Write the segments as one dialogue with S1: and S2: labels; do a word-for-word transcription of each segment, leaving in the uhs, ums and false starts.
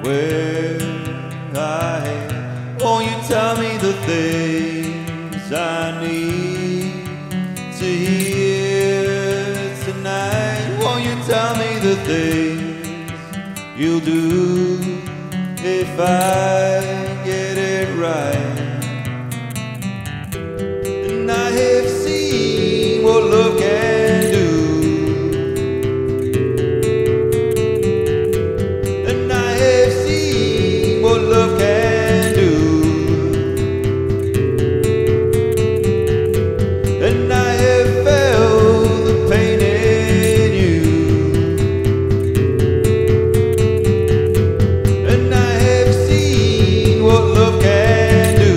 S1: where I am. Won't you tell me the things I need to hear tonight? Won't you tell me the things you'll do if I get it right? And I have seen what love can do, and I have seen what love can do, and I have felt the pain in you, and I have seen what love can do.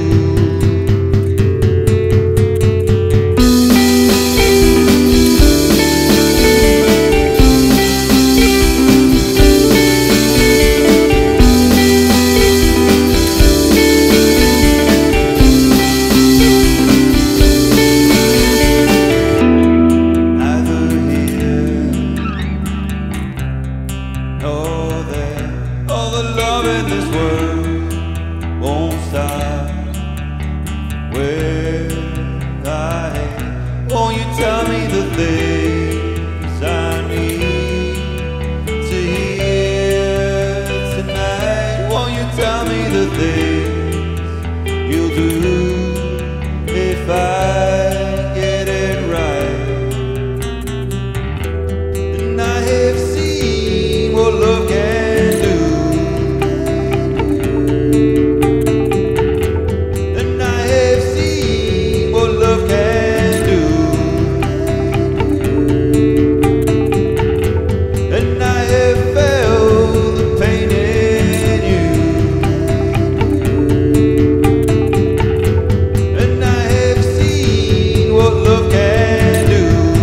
S1: Know that all the love in this world won't stop where I am. Won't you tell me the things I need to hear tonight? Won't you tell me the things you'll do if I get it right? And I have seen what love can do, and I have seen what love can do, and I have felt the pain in you, and I have seen what love can do.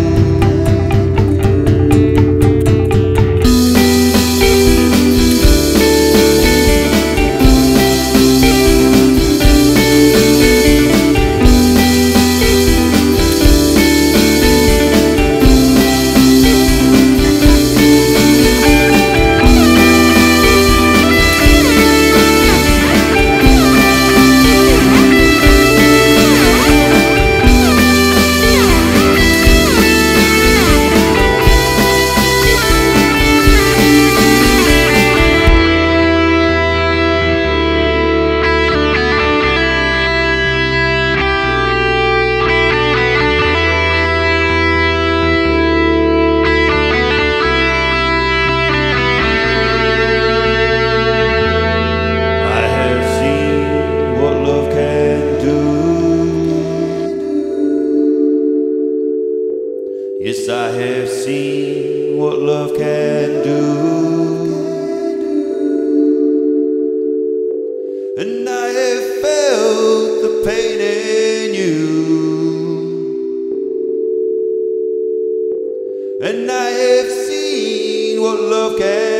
S1: Yes, I have seen what love can do, and I have felt the pain in you, and I have seen what love can do.